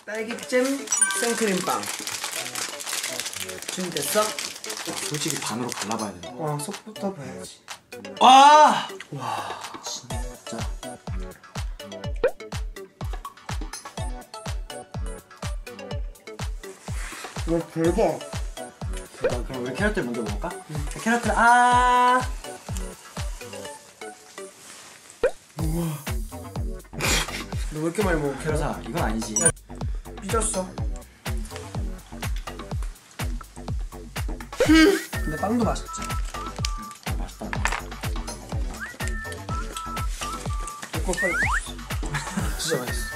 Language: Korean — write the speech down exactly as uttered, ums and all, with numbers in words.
딸기잼 생크림빵 준비됐어? 솔직히 반으로 갈라봐야 돼. 와, 속부터 봐야지. 와! 와, 진짜. 와, 대박. 대박. 그럼 우리 캐럿들 먼저 먹을까? 응. 캐럿들, 아! 우와. 너 왜 이렇게 많이 먹어, 캐럿아? 캐럿아, 이건 아니지. 삐졌어. 근데 빵도 맛있지. 아, 맛있다. 이거 빨리. 진짜 맛있어.